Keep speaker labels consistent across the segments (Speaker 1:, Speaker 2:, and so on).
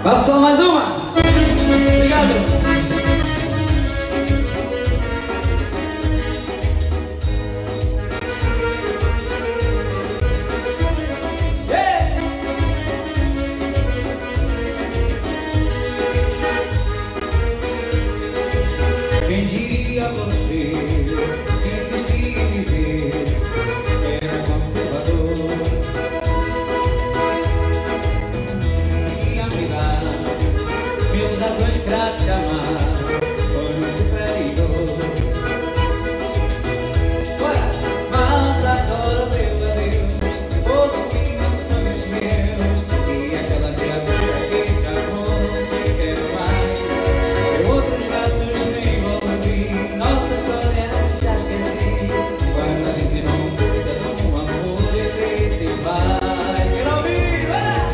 Speaker 1: Vamos só mais uma. Obrigado.
Speaker 2: Quem diria você que insistia em dizer que era conservador e a me dar mil razões pra te chamar por um traidor. Mas agora, meu adeus, ouço que não são os meus e aquela criatura que te amou não te quero mais. Eu outros braços nossa história já esqueci. Quando a gente não cuida do amor, ele se vai. Quero ouvir,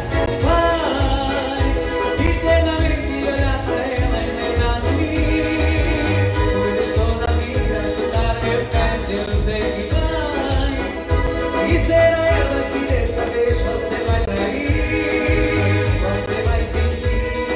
Speaker 2: vai eternamente olhar pra ela e lembrar de mim. Por toda a vida escutar meu canto, eu sei que vai. E será ela que dessa vez você vai trair, você vai sentir.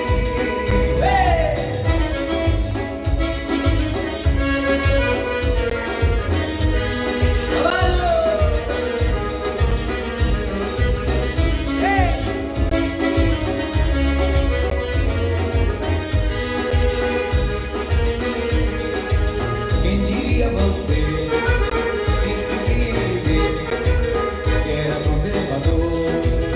Speaker 2: Quem diria você que insistia em dizer que era conservador?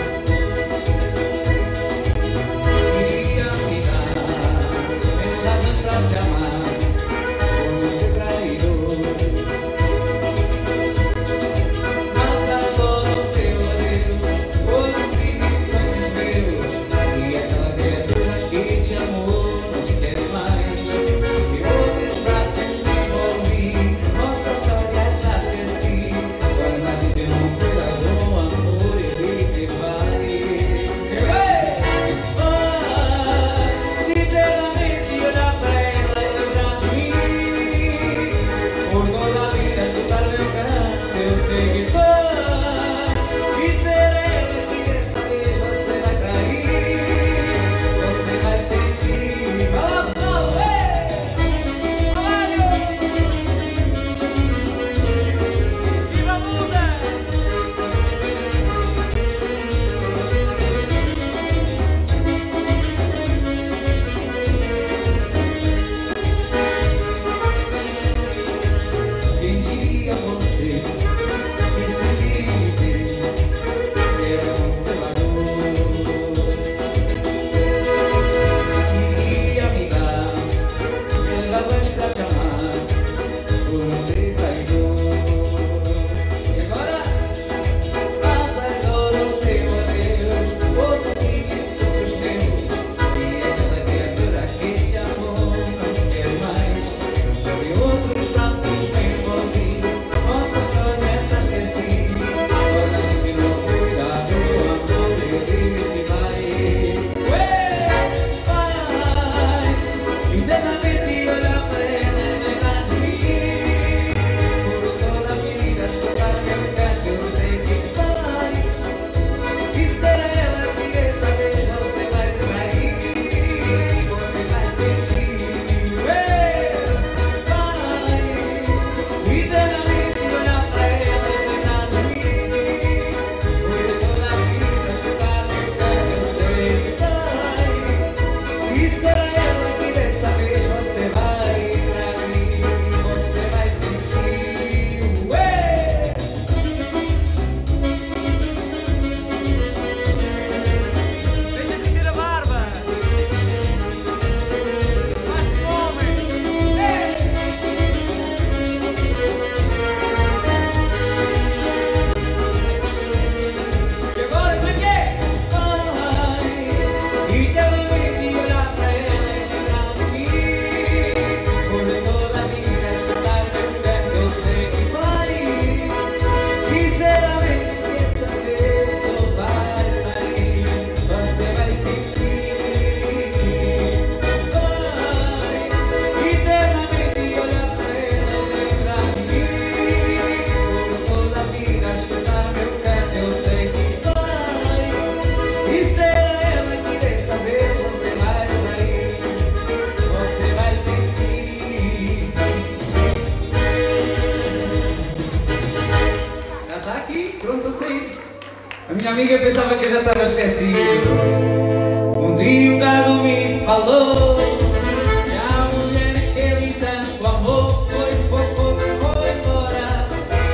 Speaker 2: Queria me dar meus razões pra te amar como ser traidor. Mas agora o teu adeus foi um crime, são os meus e aquela criatura que te amou não te quer mais. E outros braços me envolvi, nossa história já esqueci. Quando a gente não cuida do amor, ele se vai. Literalmente olhar pra ela e lembrar de mim. Por toda a vida escutar meu canto, eu sei que vai. E será ela que dessa vez você vai trair, você vai sentir. Balançou, viva muda! Quem diria você que insistia em dizer que era conservador? Queria me dar mil razões pra te amar por não ser traidor. E agora? Mas agora o teu adeus, ouço que são os meus e aquela criatura que te amou não te quer mais. E outros braços me envolvi, nossa história já esqueci. Quando a gente não cuida do amor, ele se vai. Vai eternamente olhar pra ela e lembrar de mim. Por toda a vida escutar meu canto, eu sei que vai. E será ela que dessa vez você vai trair, você vai sentir. Vai eternamente olhar pra ela e lembrar de mim. Por toda a vida escutar meu canto, eu sei que vai. E será ela que dessa vez você vai trair, você vai sentir. Deixa crescer a barba. Faz fome. E agora como é que é? Vai eternamente olhar pra ela e lembrar de mim. Por toda a vida escutar meu canto, eu sei que vai. E será que dessa vez só vai sair, você vai sentir. Vai eternamente olhar pra ela e lembrar de mim. Por toda a vida escutar meu canto, eu sei que vai. E será ela que dessa vez estava esquecido. Um dia um gado me falou que a mulher que ele tanto amou foi embora.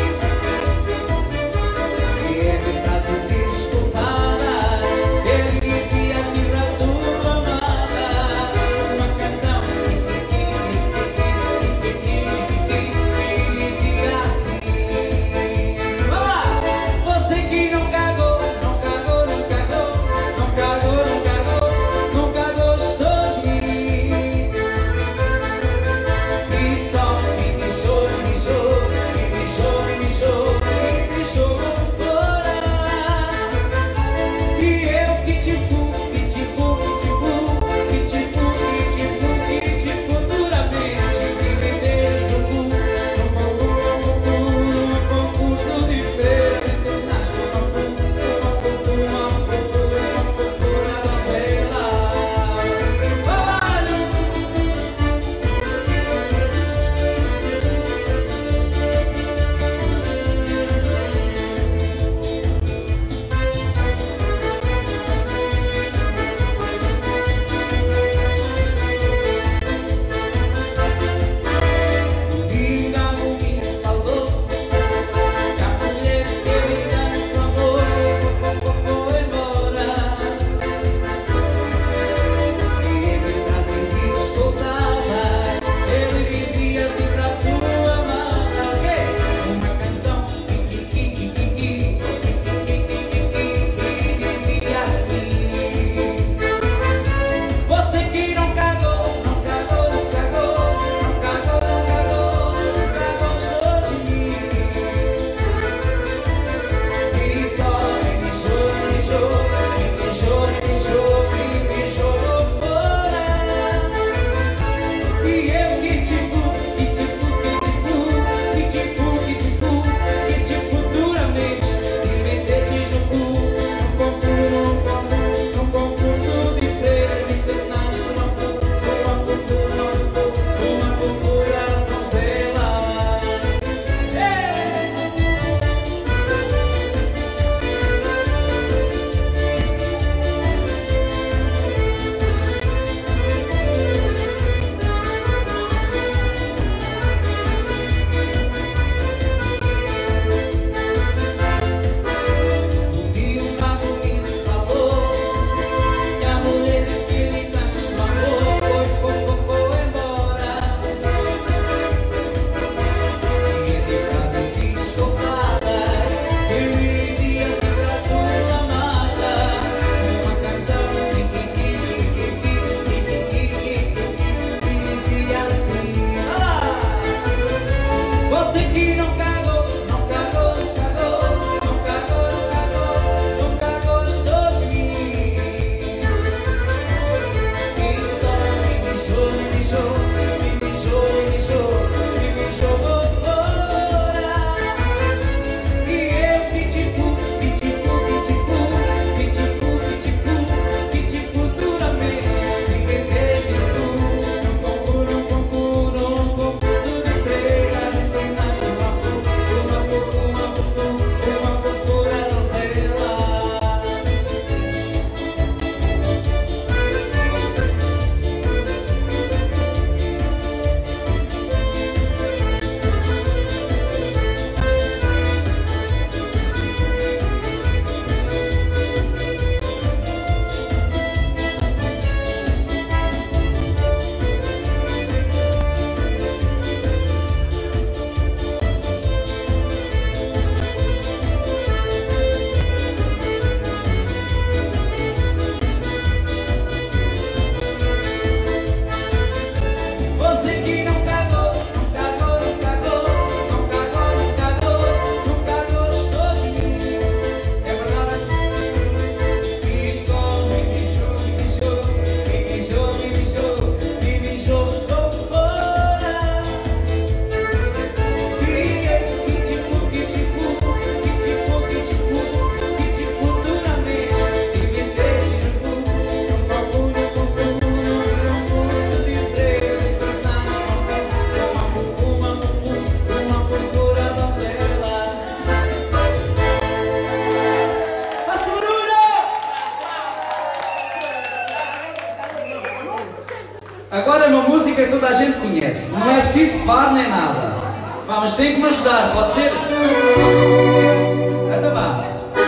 Speaker 2: E ele frase se escutada, ele dizia assim pra sua amada uma canção e dizia assim: vai lá, você que não cagou, não cagou, não cagou, não cagou, não cagou, nunca gostou de mim.
Speaker 1: Agora é uma música que toda a gente conhece. Não é preciso par nem nada. Vamos, tem que me ajudar, pode ser? Então vá.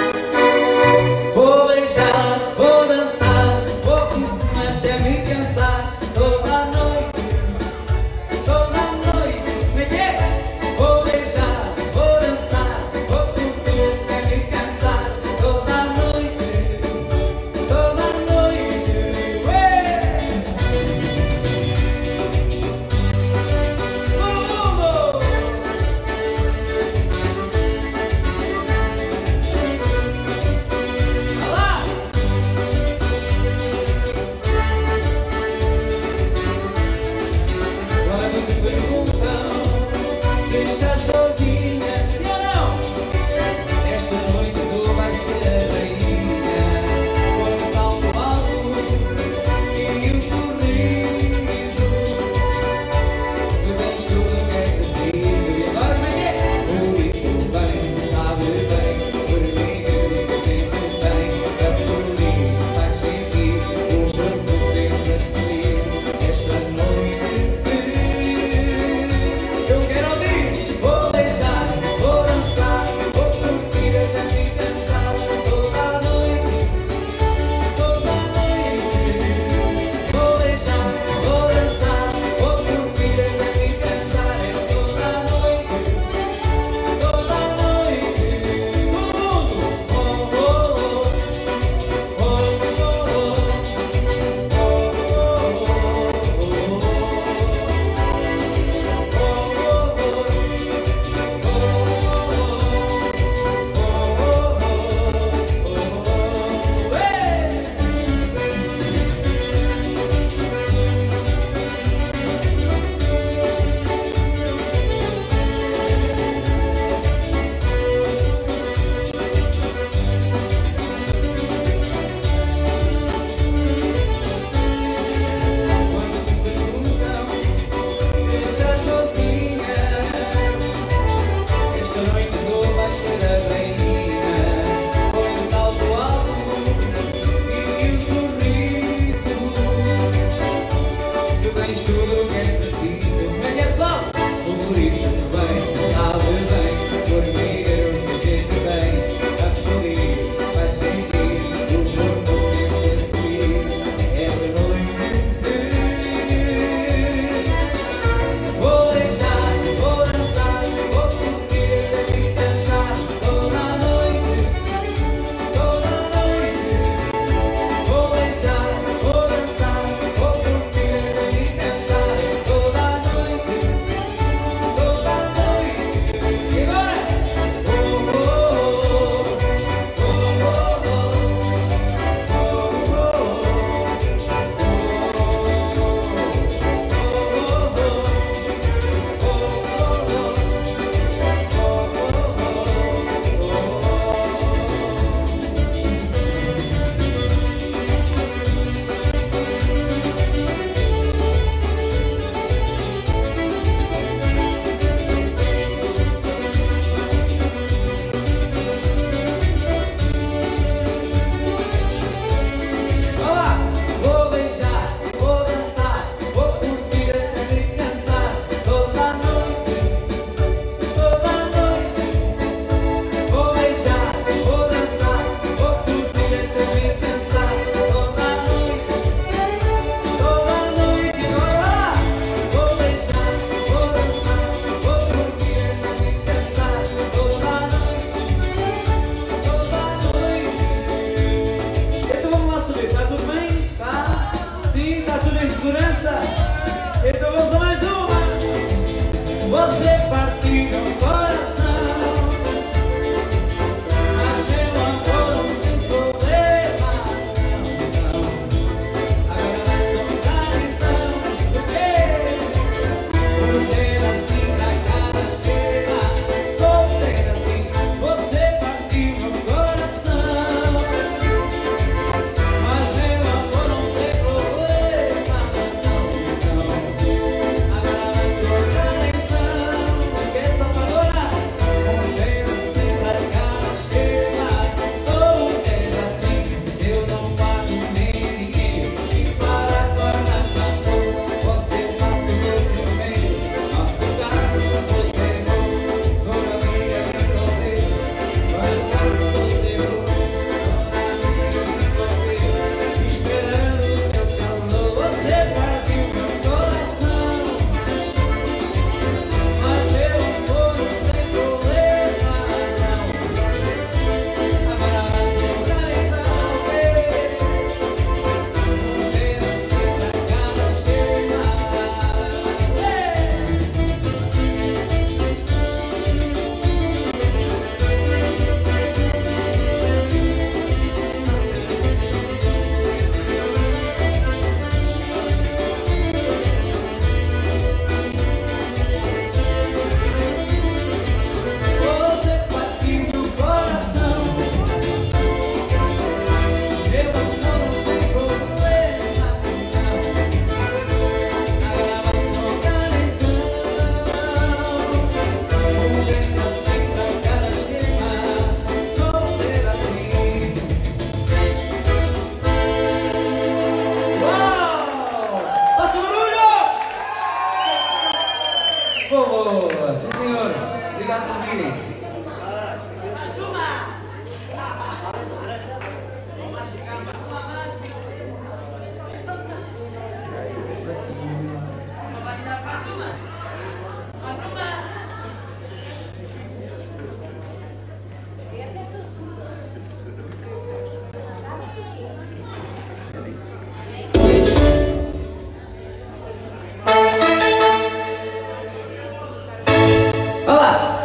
Speaker 1: Vou beijar, vou dançar, vou comer até me cansar. Toda noite, como é que é? Vou beijar, vou dançar, vou comer até me cansar. Toda noite, ué! Todo mundo!
Speaker 2: Vai lá!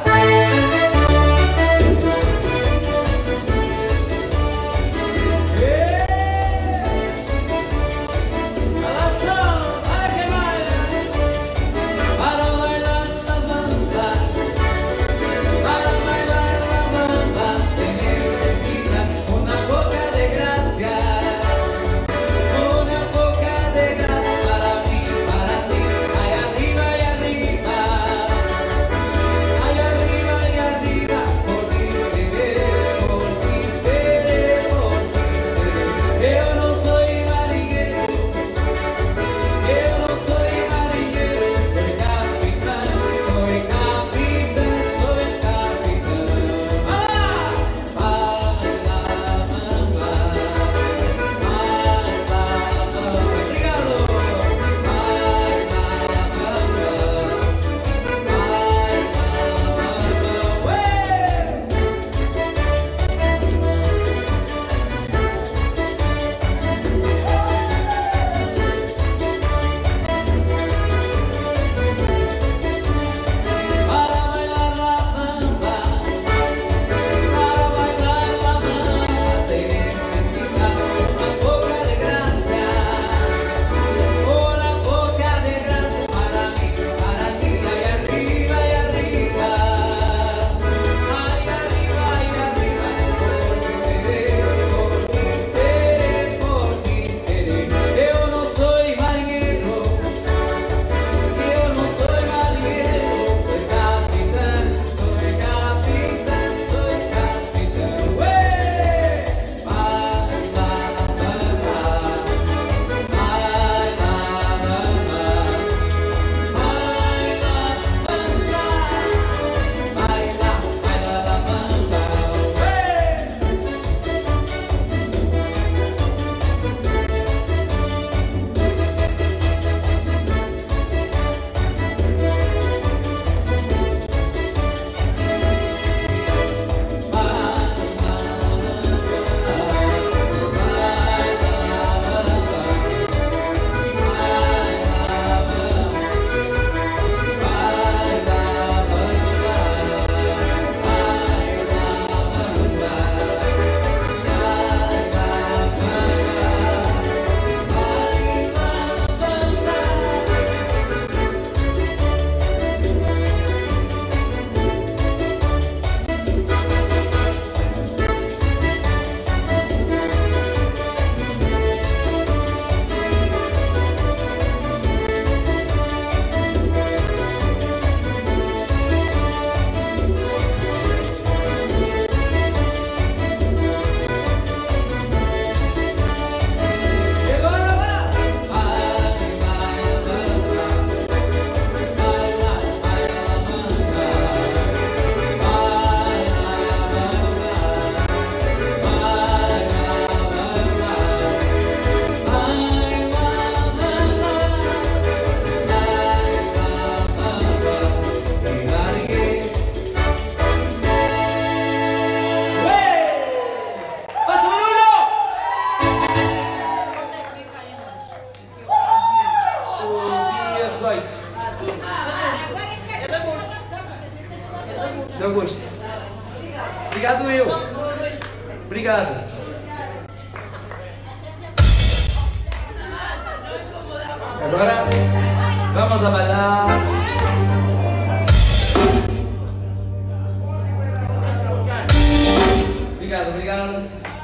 Speaker 2: Deu gosto. Obrigado, Will. Obrigado. Agora vamos a bailar. Obrigado, obrigado.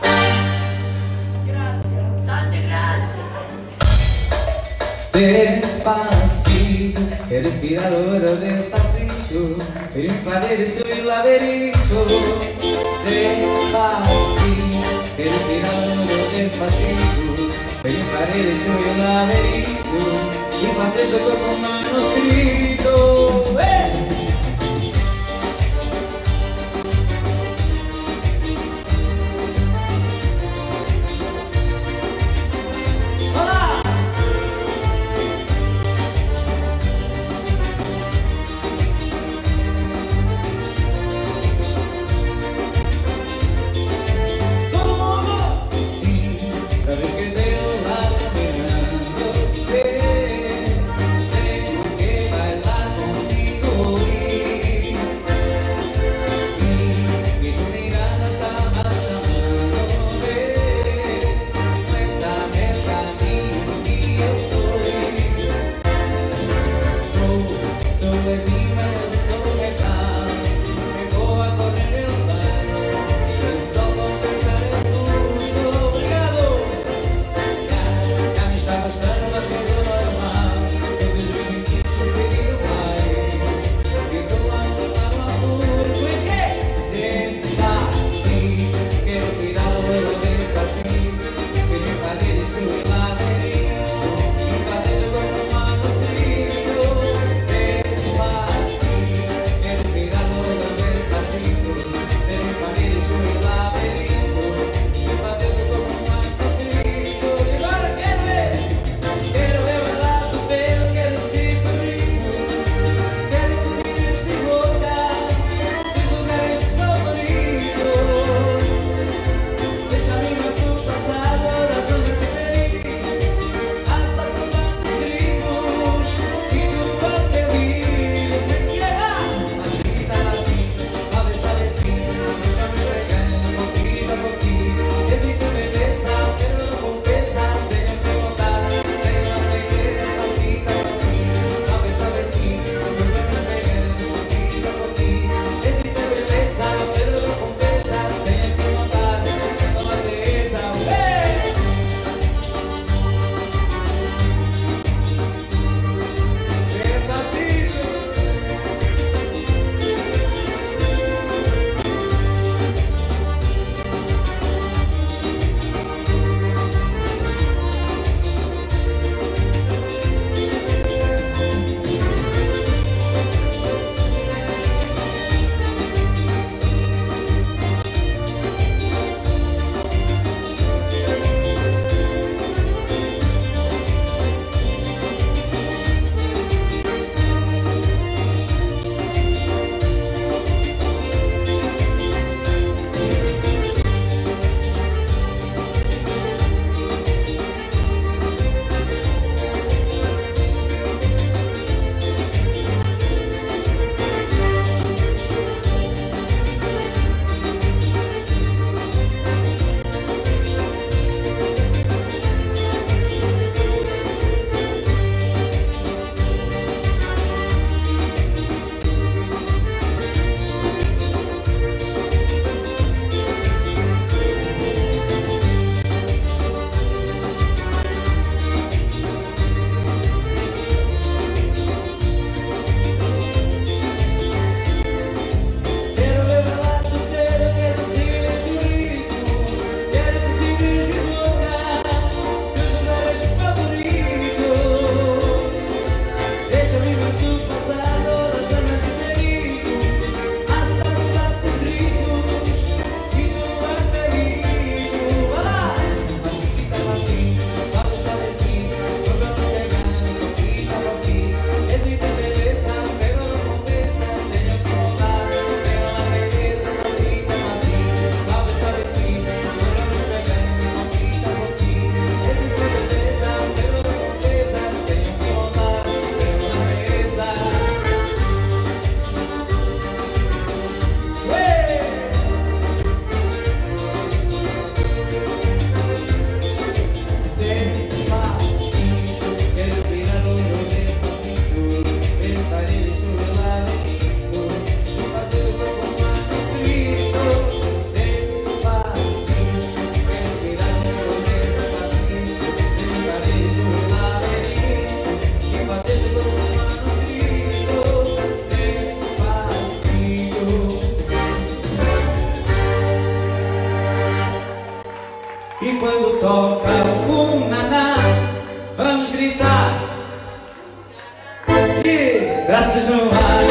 Speaker 2: Despacito, el respirador despacito, el paredes y el laberinto. Despacito, el respirador despacito, el paredes y el laberinto. Y pasé todo con manuscrito. Tengo que bailar contigo. gritar. E braços no ar.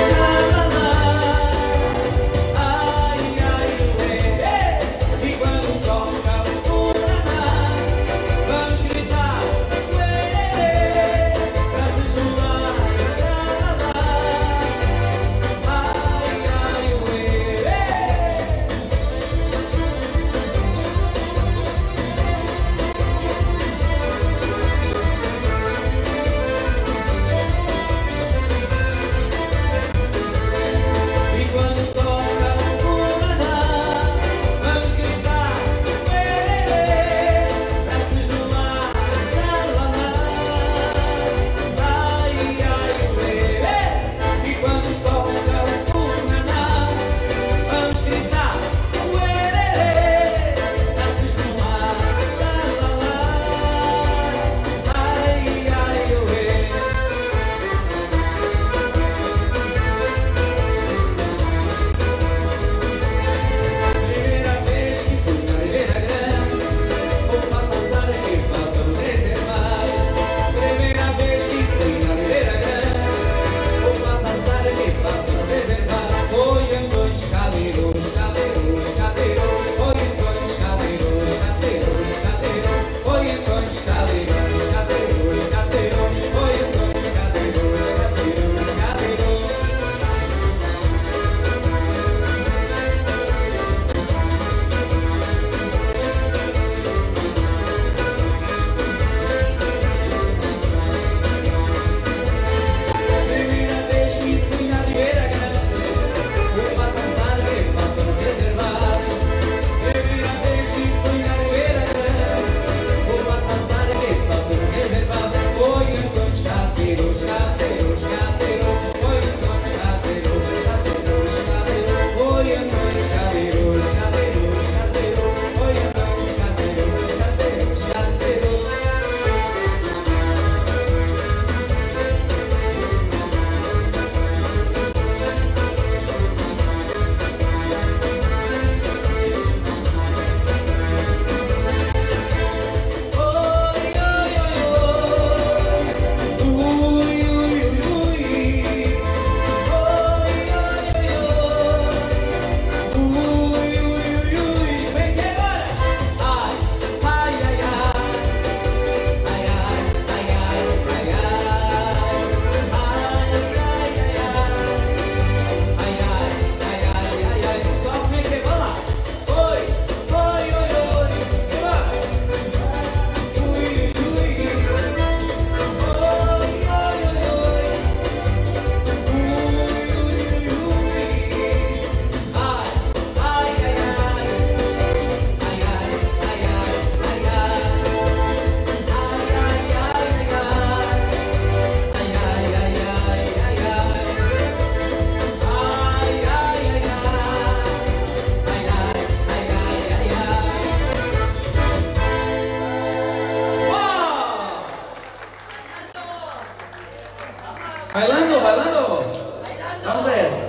Speaker 2: Bailando, bailando. Vamos a essa.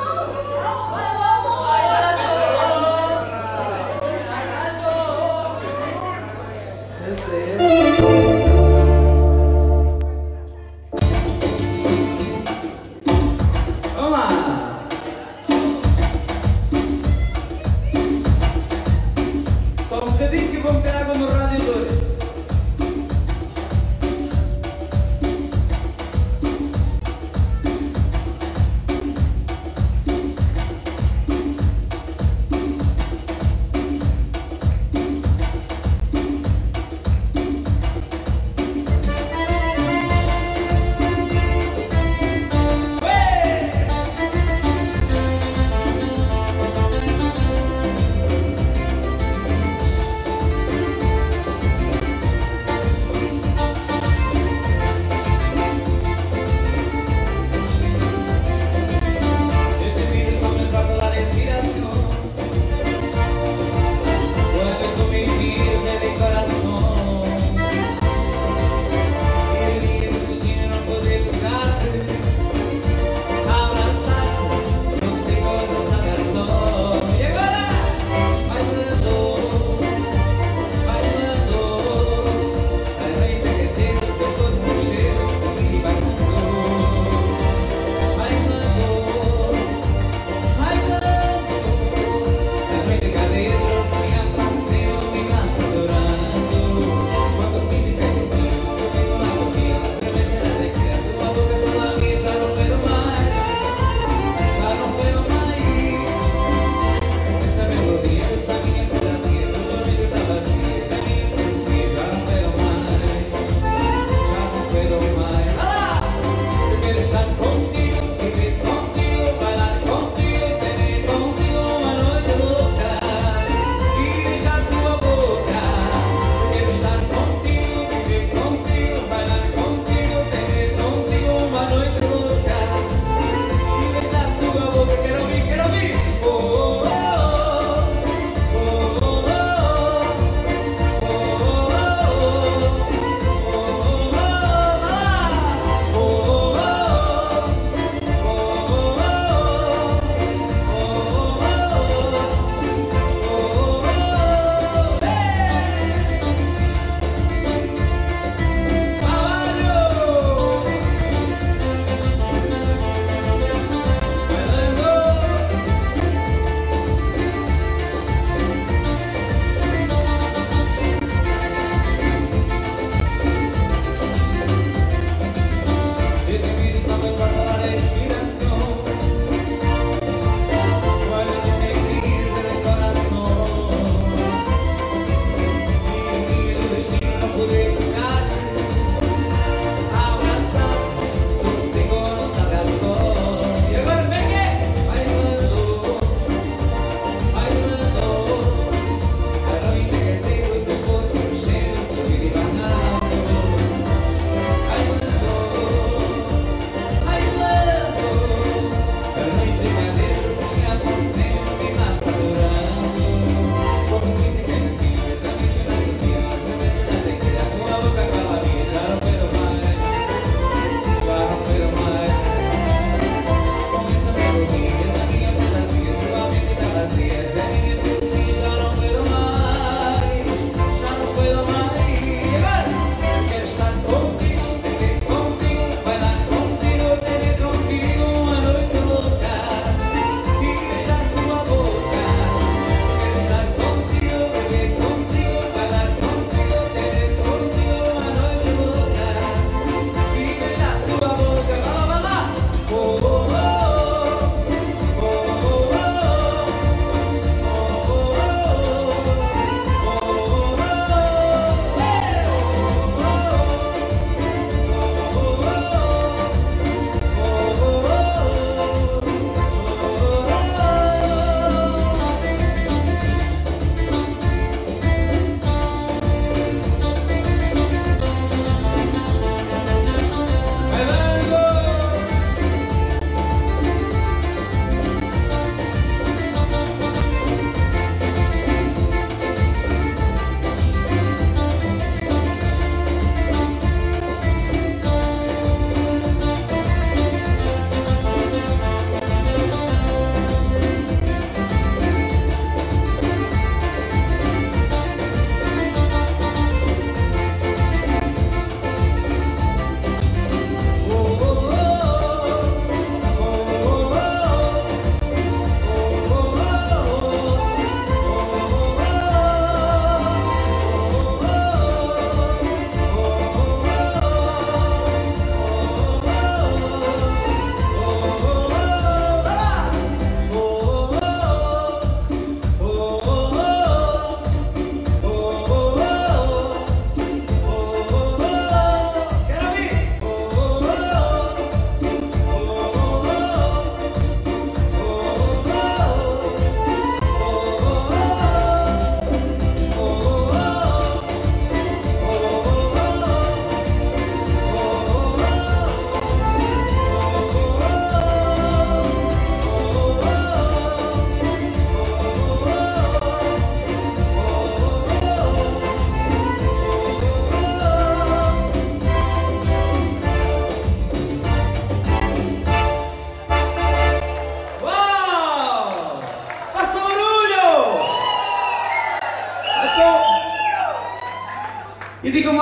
Speaker 2: Vamos lá. Só um bocadinho que vou meter água no radiador.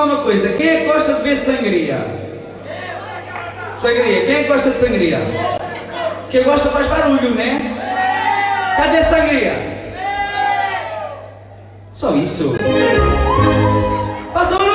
Speaker 2: lá uma coisa, quem é que gosta de ver sangria? Sangria, quem é que gosta de sangria? Quem gosta faz barulho, né? Cadê sangria? Só isso. Faça barulho!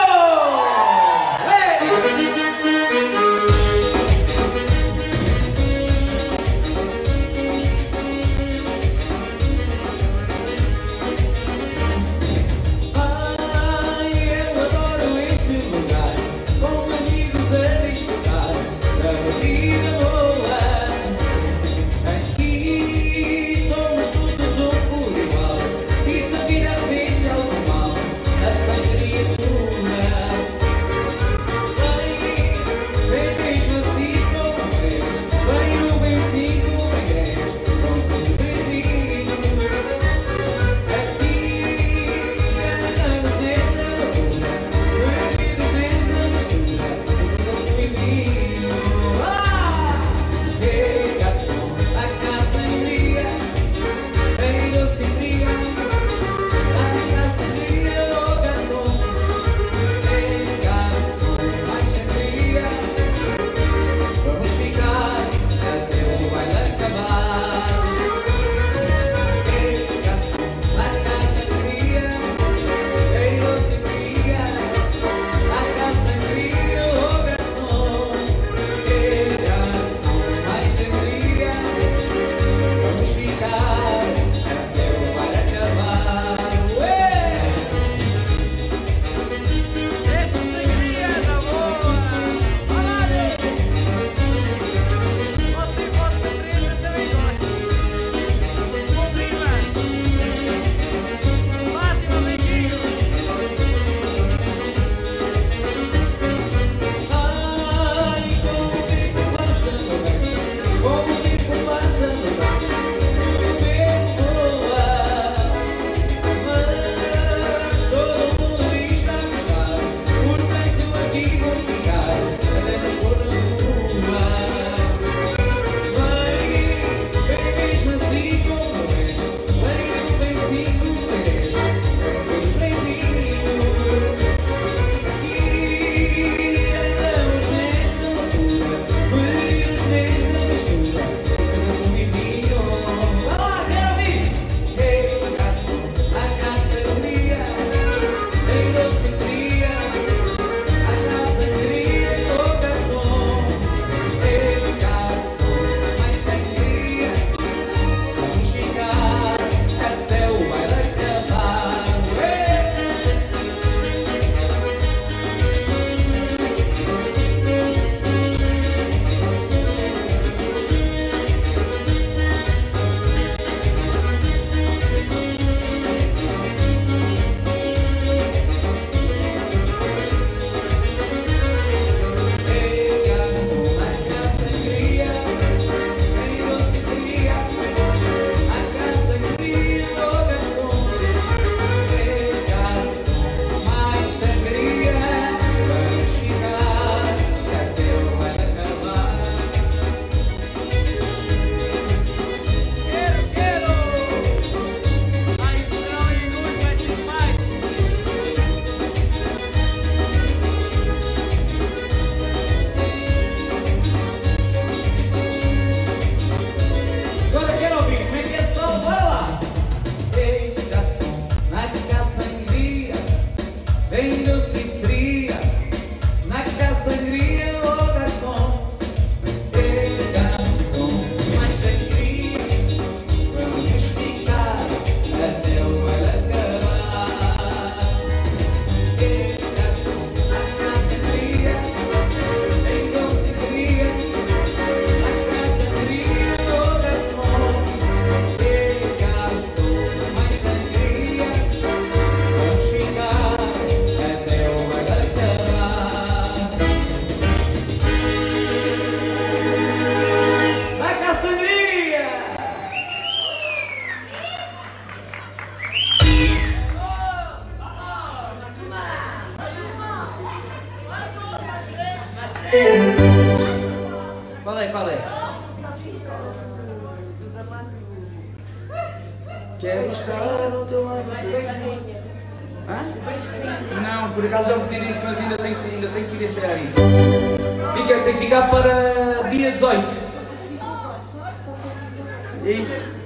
Speaker 1: Qual é? Quero estar ao teu lado.
Speaker 2: Hã? Não, por acaso já pedi isso, mas ainda tenho que ir ensaiar isso. Tem que ficar para dia 18. É isso.